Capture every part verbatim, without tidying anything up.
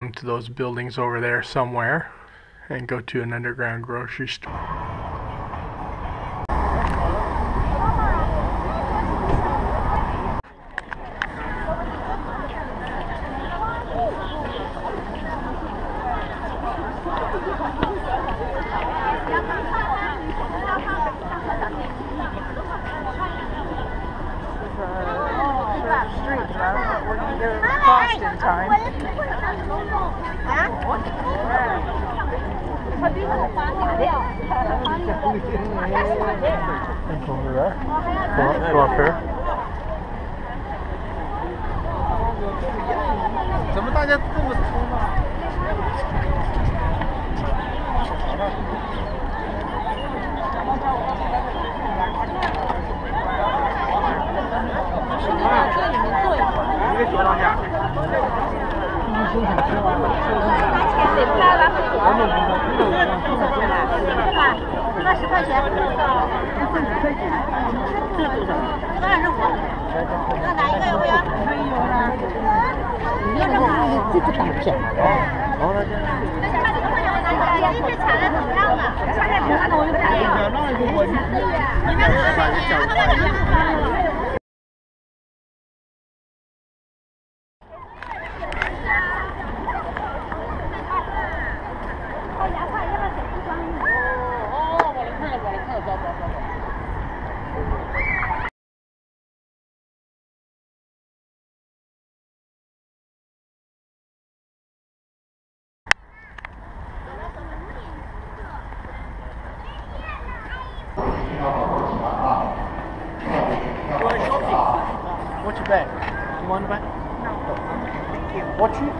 to those buildings over there somewhere and go to an underground grocery store. In time. Over there. Go up, go up here. 怎么大家这么冲啊？ 二十块钱，二十五，要哪一个有没有？要这个，这个大片。好了，那下这个块钱我拿下来，因为产的很亮的，差点不拿到我就不拿了。你们多少钱？多少钱？ What's your bag? You want a bag? No. Thank you. Watch it.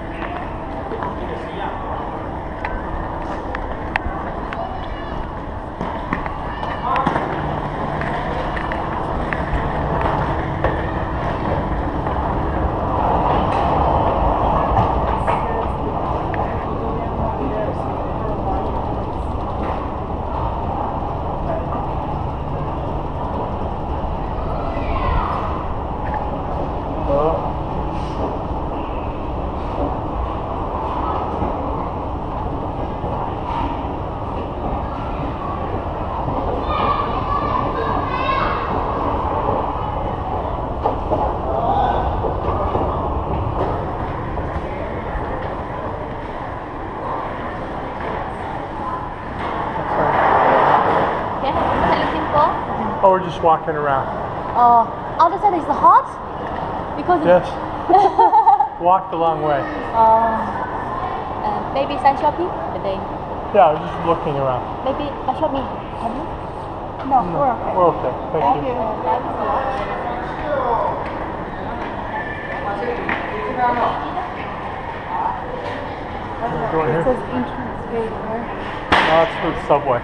Oh, we're just walking around. Oh, other side is hot? Because yes. Walked a long way. Oh, uh, maybe some shopping today. Yeah, we're just looking around. Maybe a shopping. Have you? No, no, we're okay. We're okay. Thank, Thank you. you. Go in It here. says entrance gate there. No, that's for the subway.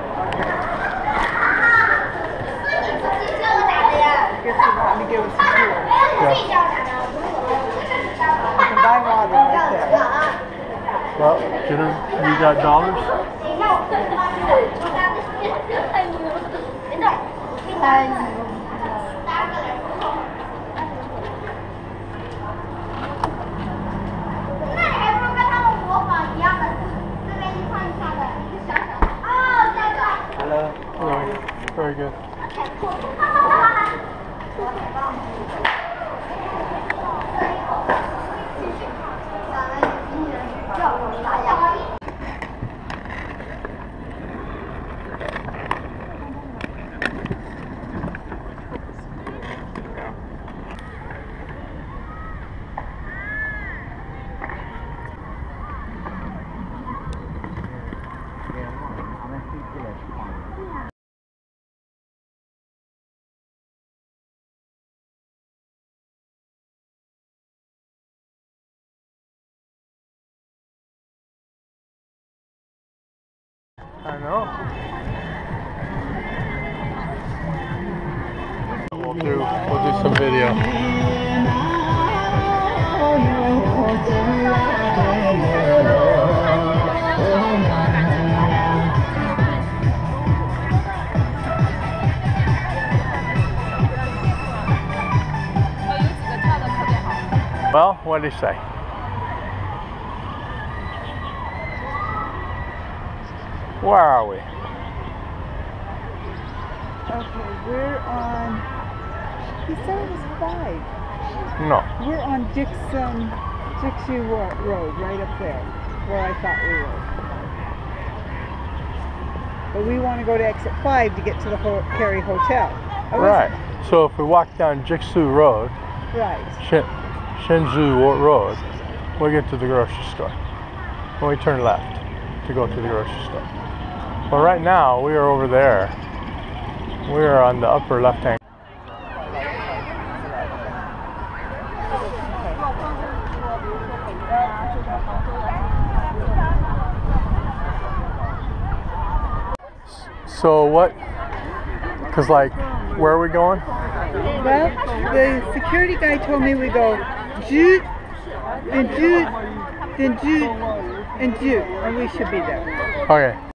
I guess you want me to give us some tours. Yeah. You can buy water right there. Well, get her, you got dollars? Hello. Hello. Very good. I know. We'll do, we'll do some video. Well, what did he say? Where are we? Okay, we're on. He said it was five. No. We're on Dixon, Dixie Ro- Road, right up there, where I thought we were. But we want to go to exit five to get to the Ho- Perry Hotel. I was- Right. So if we walk down Jiksu Road, Right. Shin, Shinzu Wo- Road, we'll get to the grocery store. When we turn left to go to the grocery store. But right now we are over there. We are on the upper left hand. So what? Cause like, where are we going? Well, the security guy told me we go Jude, then Jude, then Jude, and Jude, and we should be there. Okay.